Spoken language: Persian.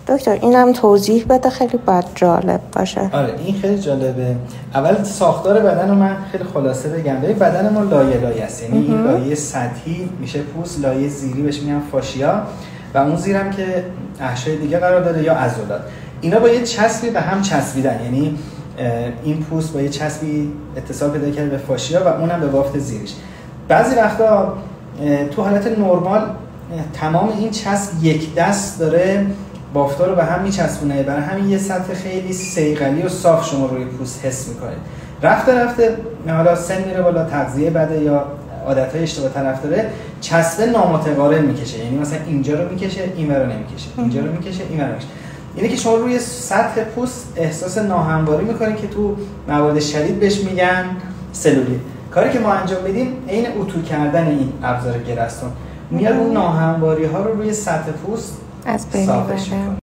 دکتر اینم توضیح بده، خیلی باید جالب باشه. آره این خیلی جالبه. اول ساختار بدن رو من خیلی خلاصه بگم. بدن ما لایه لایه است، یعنی این لایه سطحی میشه پوست، لایه زیری بهش میگن فاشیا و اون زیرم که احشای دیگه قرار داره یا عضلات. اینا با یه چسبی به هم چسبیدن، یعنی این پوست با یه چسبی اتصال پیدا کرده به فاشیا و اونم به بافت زیرش. بعضی وقتا تو حالت نرمال تمام این چسب یک دست داره بافتا رو به هم میچسبونه، برای همین یه سطح خیلی صیقلی و صاف شما روی پوست حس میکنید. رفته حالا سن میره بالا، تغذیه بده یا عادتهای اشتباه طرفداره، چسب نامتقارن میکشه، یعنی مثلا اینجا رو میکشه اینور رو نمیکشه، اینجا رو میکشه اینور رو نمیکشه. یعنی که شما روی سطح پوست احساس ناهمواری میکنید که تو مواد شدید بهش میگن سلولیت. کاری که ما انجام میدیم عین اتو کردن این ابزار گرستون میاد اون ناهمواری ها رو روی سطح پوست از بین میبره.